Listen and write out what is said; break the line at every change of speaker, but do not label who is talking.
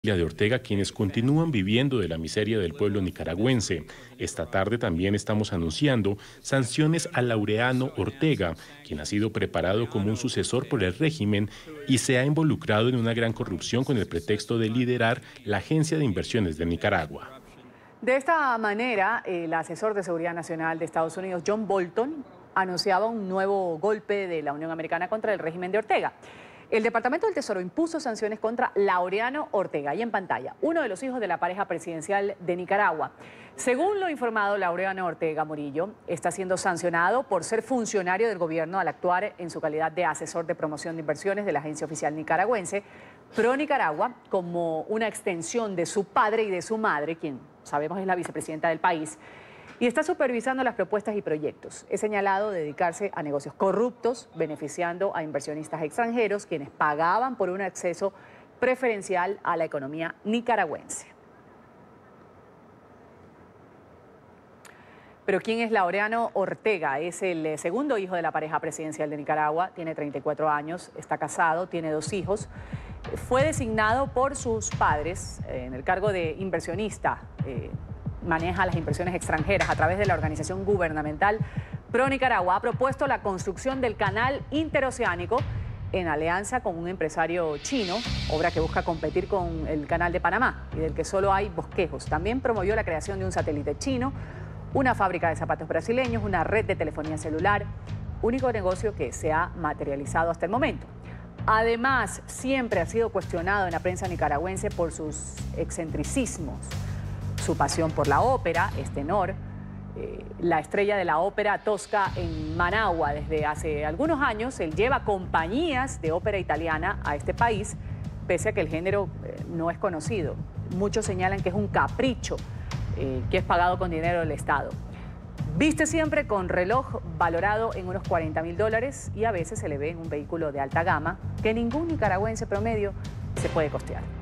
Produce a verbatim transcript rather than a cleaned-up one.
de Ortega, quienes continúan viviendo de la miseria del pueblo nicaragüense. Esta tarde también estamos anunciando sanciones a Laureano Ortega, quien ha sido preparado como un sucesor por el régimen y se ha involucrado en una gran corrupción con el pretexto de liderar la Agencia de Inversiones de Nicaragua.
De esta manera, el asesor de Seguridad Nacional de Estados Unidos, John Bolton, anunciaba un nuevo golpe de la Unión Americana contra el régimen de Ortega. El Departamento del Tesoro impuso sanciones contra Laureano Ortega, y en pantalla, uno de los hijos de la pareja presidencial de Nicaragua. Según lo informado, Laureano Ortega Murillo está siendo sancionado por ser funcionario del gobierno al actuar en su calidad de asesor de promoción de inversiones de la agencia oficial nicaragüense Pro Nicaragua, como una extensión de su padre y de su madre, quien sabemos es la vicepresidenta del país, y está supervisando las propuestas y proyectos. Es señalado dedicarse a negocios corruptos, beneficiando a inversionistas extranjeros, quienes pagaban por un acceso preferencial a la economía nicaragüense. Pero ¿quién es Laureano Ortega? Es el segundo hijo de la pareja presidencial de Nicaragua, tiene treinta y cuatro años, está casado, tiene dos hijos. Fue designado por sus padres eh, en el cargo de inversionista. Eh, maneja las inversiones extranjeras a través de la organización gubernamental Pro Nicaragua. Ha propuesto la construcción del canal interoceánico en alianza con un empresario chino, obra que busca competir con el canal de Panamá y del que solo hay bosquejos. También promovió la creación de un satélite chino, una fábrica de zapatos brasileños, una red de telefonía celular, único negocio que se ha materializado hasta el momento. Además, siempre ha sido cuestionado en la prensa nicaragüense por sus excentricismos, su pasión por la ópera, es tenor, eh, la estrella de la ópera Tosca en Managua desde hace algunos años. Él lleva compañías de ópera italiana a este país, pese a que el género eh, no es conocido. Muchos señalan que es un capricho, eh, que es pagado con dinero del Estado. Viste siempre con reloj valorado en unos cuarenta mil dólares y a veces se le ve en un vehículo de alta gama que ningún nicaragüense promedio se puede costear.